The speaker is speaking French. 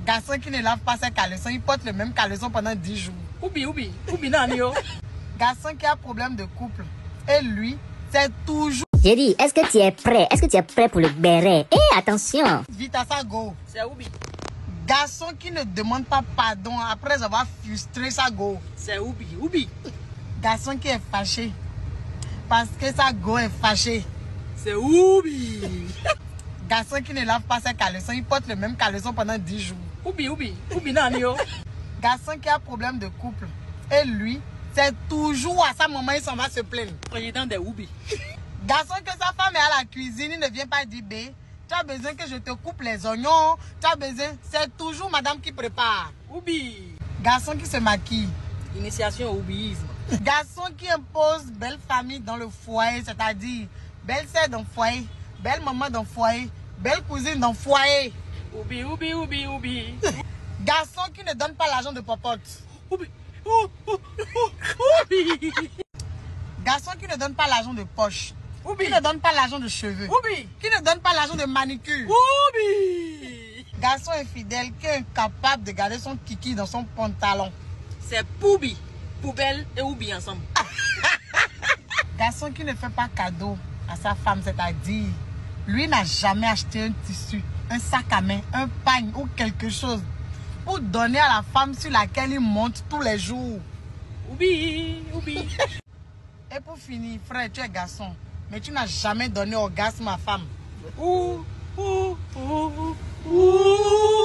Garçon qui ne lave pas ses caleçons, il porte le même caleçon pendant 10 jours. Oubi nanio. Garçon qui a problème de couple. Et lui, c'est toujours... J'ai dit, est-ce que tu es prêt? Est-ce que tu es prêt pour le béret? Eh, attention! Vite à sa go. C'est Oubi. Garçon qui ne demande pas pardon après avoir frustré sa go. C'est Oubi. Garçon qui est fâché parce que sa go est fâchée. C'est Oubi. Garçon qui ne lave pas ses caleçons, il porte le même caleçon pendant 10 jours. Oubi nanio. Garçon qui a problème de couple. Et lui, c'est toujours à sa maman, il s'en va se plaindre. Président des Oubi. Garçon que sa femme est à la cuisine, il ne vient pas dire, bé, tu as besoin que je te coupe les oignons, tu as besoin, c'est toujours madame qui prépare. Oubi. Garçon qui se maquille. Initiation au oubisme. Garçon qui impose belle famille dans le foyer, c'est-à-dire belle sœur dans le foyer, belle maman dans le foyer, belle cousine dans le foyer. Oubi. Garçon qui ne donne pas l'argent de popote. Oubi. Garçon qui ne donne pas l'argent de poche. Oubi. Qui ne donne pas l'argent de cheveux. Oubi. Qui ne donne pas l'argent de manicure. Oubi. Garçon infidèle qui est incapable de garder son kiki dans son pantalon. C'est Poubi. Poubelle et Oubi ensemble. Garçon qui ne fait pas cadeau à sa femme, c'est-à-dire, lui n'a jamais acheté un tissu, un sac à main, un pagne ou quelque chose pour donner à la femme sur laquelle il monte tous les jours. Oubi. Et pour finir, frère, tu es garçon, mais tu n'as jamais donné orgasme à femme. Ouh.